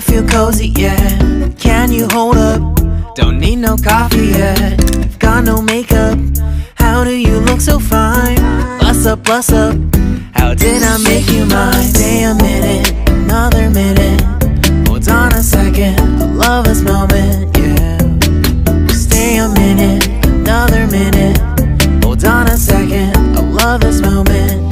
feel cozy, yeah. Can you hold up? Don't need no coffee yet. I've got no makeup. How do you look so fine? Bust up, bust up. How did I make you mine? Stay a minute, another minute. Hold on a second, I love this moment, yeah. Stay a minute, another minute. Hold on a second, I love this moment.